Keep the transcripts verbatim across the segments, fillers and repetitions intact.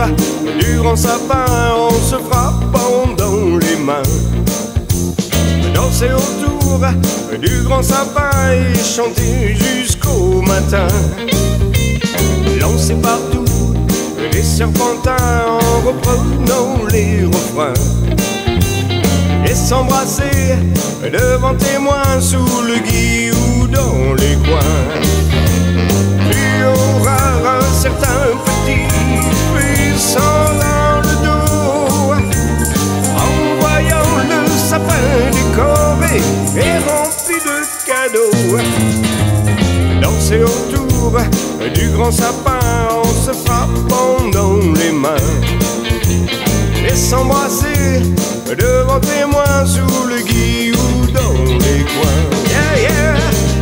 du grand sapin en se frappant dans les mains. Danser autour du grand sapin et chanter jusqu'au matin. Lancer partout les serpentins en reprenant les refrains. Et s'embrasser devant témoins sous le gui ou dans les coins. Tu auras un certain petit puissant dans le dos en voyant le sapin décoré et rempli de cadeaux. Danser autour du grand sapin en se frappant dans les mains. Et s'embrasser devant témoins sous le gui ou dans les coins. Yeah, yeah.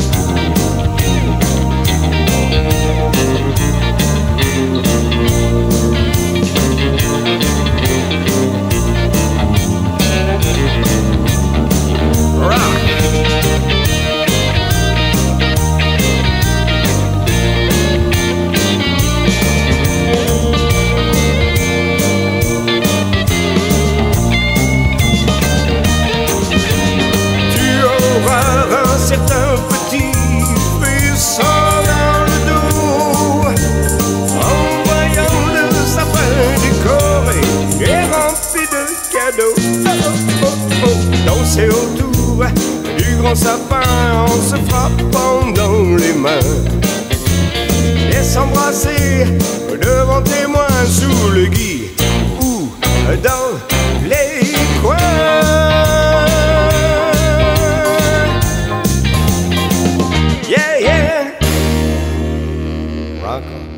Certain petit puissant dans le dos en voyant le sapin décoré et rempli de cadeaux. Oh, oh, oh. Danser autour du grand sapin en se frappant dans les mains. Et s'embrasser devant témoins sous le gui ou dans les coins. Yeah, yeah. Rock on.